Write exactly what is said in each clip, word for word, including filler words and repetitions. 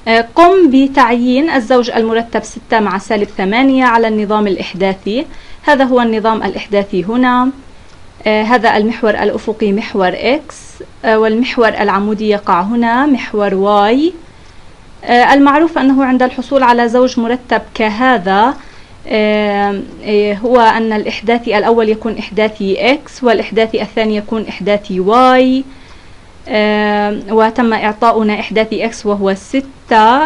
قم بتعيين الزوج المرتب ستة مع سالب ثمانية على النظام الإحداثي. هذا هو النظام الإحداثي هنا. هذا المحور الأفقي محور X، والمحور العمودي يقع هنا محور Y. المعروف أنه عند الحصول على زوج مرتب كهذا هو أن الإحداثي الأول يكون إحداثي X والإحداثي الثاني يكون إحداثي Y. وتم إعطاؤنا إحداثي X وهو ستة،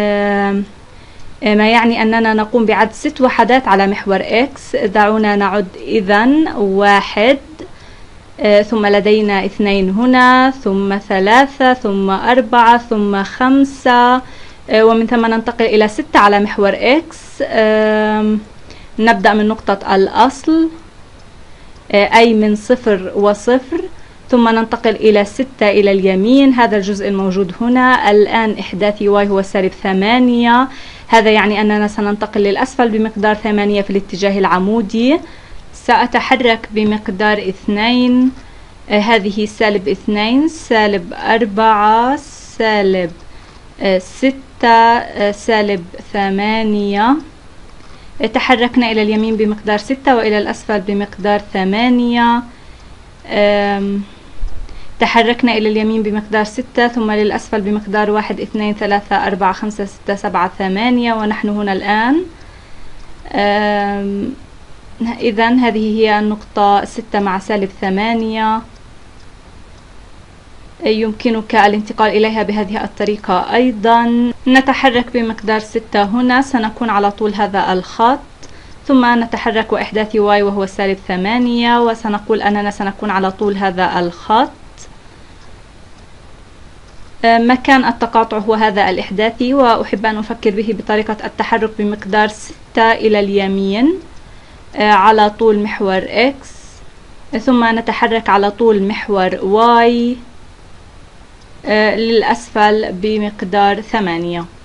ما يعني أننا نقوم بعد ست وحدات على محور X. دعونا نعد إذن: واحد، ثم لدينا اثنين هنا، ثم ثلاثة، ثم أربعة، ثم خمسة، ومن ثم ننتقل إلى ستة على محور X. نبدأ من نقطة الأصل أي من صفر وصفر، ثم ننتقل إلى ستة إلى اليمين. هذا الجزء الموجود هنا. الآن إحداثي Y هو سالب ثمانية، هذا يعني أننا سننتقل للأسفل بمقدار ثمانية في الاتجاه العمودي. سأتحرك بمقدار اثنين، هذه سالب اثنين، سالب أربعة، سالب ستة، سالب ثمانية. تحركنا إلى اليمين بمقدار ستة وإلى الأسفل بمقدار ثمانية. تحركنا إلى اليمين بمقدار ستة ثم للأسفل بمقدار واحد، اثنين، ثلاثة، أربعة، خمسة، ستة، سبعة، ثمانية، ونحن هنا الآن. إذن هذه هي النقطة ستة مع سالب ثمانية. يمكنك الانتقال إليها بهذه الطريقة أيضا. نتحرك بمقدار ستة هنا، سنكون على طول هذا الخط، ثم نتحرك وإحداثي Y وهو سالب ثمانية، وسنقول أننا سنكون على طول هذا الخط. مكان التقاطع هو هذا الإحداثي، وأحب أن أفكر به بطريقة التحرك بمقدار ستة إلى اليمين على طول محور X، ثم نتحرك على طول محور Y للأسفل بمقدار ثمانية.